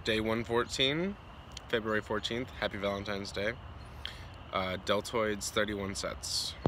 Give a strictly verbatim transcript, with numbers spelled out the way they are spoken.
day one fourteen, February fourteenth. Happy Valentine's Day. Uh, Deltoids thirty-one sets.